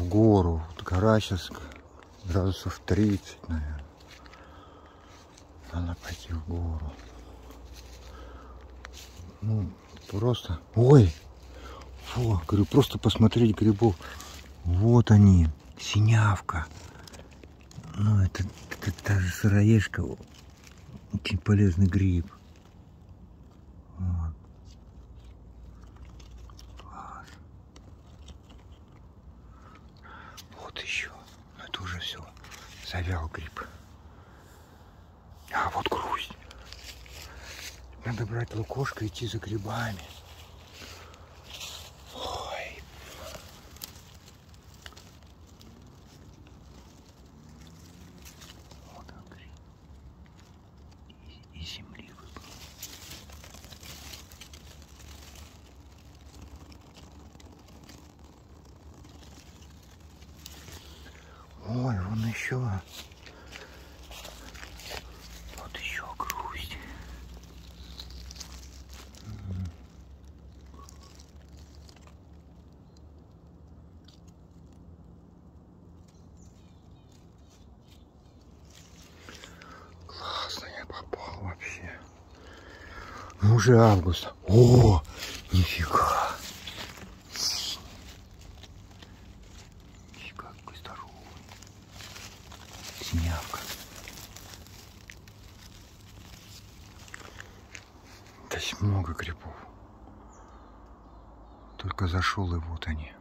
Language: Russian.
в гору. Вот гора сейчас градусов 30, наверное. Надо пойти в гору. Ну, просто... Ой! Фу, говорю, просто посмотреть грибов. Вот они, синявка. Ну, это та же сыроежка. Очень полезный гриб. Вот. Класс. Вот еще. Но это уже все. Завял гриб. А вот грусть. Надо брать лукошко и идти за грибами. Ой. Вот он гриб. Из земли выпал. Ой, вон еще. Вот еще грусть. Классно я попал вообще. Ну, уже август. О, нифига. Нифига, какой здоровый. Синявка. Здесь много грибов. Только зашел, и вот они.